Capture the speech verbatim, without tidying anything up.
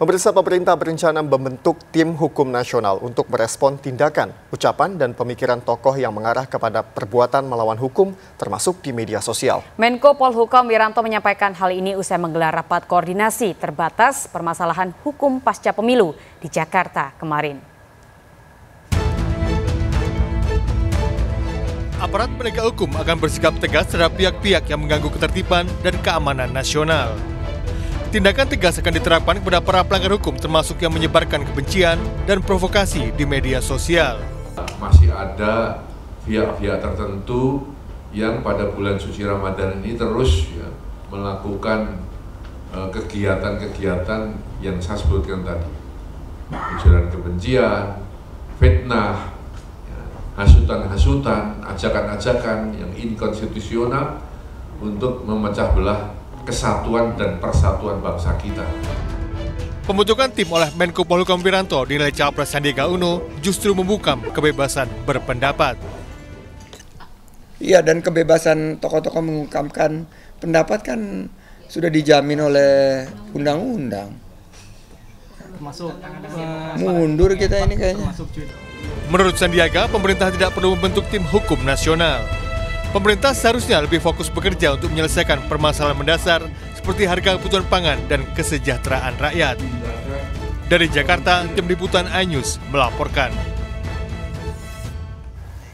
Pemirsa, pemerintah berencana membentuk tim hukum nasional untuk merespon tindakan, ucapan, dan pemikiran tokoh yang mengarah kepada perbuatan melawan hukum, termasuk di media sosial. Menko Polhukam Wiranto menyampaikan hal ini usai menggelar rapat koordinasi terbatas permasalahan hukum pasca pemilu di Jakarta kemarin. Aparat penegak hukum akan bersikap tegas terhadap pihak-pihak yang mengganggu ketertiban dan keamanan nasional. Tindakan tegas akan diterapkan kepada para pelanggar hukum termasuk yang menyebarkan kebencian dan provokasi di media sosial. Masih ada pihak-pihak tertentu yang pada bulan suci Ramadan ini terus ya, melakukan kegiatan-kegiatan uh, yang saya sebutkan tadi. Ujaran kebencian, fitnah, ya, hasutan-hasutan, ajakan-ajakan yang inkonstitusional untuk memecah belah kesatuan dan persatuan bangsa kita. Pembentukan tim oleh Menko Polhukam Wiranto dinilai Capres Sandiaga Uno justru membuka kebebasan berpendapat. Iya, dan kebebasan tokoh-tokoh mengungkapkan pendapat kan sudah dijamin oleh undang-undang. Masuk mundur kita ini kayaknya. Menurut Sandiaga, pemerintah tidak perlu membentuk tim hukum nasional. Pemerintah seharusnya lebih fokus bekerja untuk menyelesaikan permasalahan mendasar seperti harga kebutuhan pangan dan kesejahteraan rakyat. Dari Jakarta, Tim Liputan iNews melaporkan.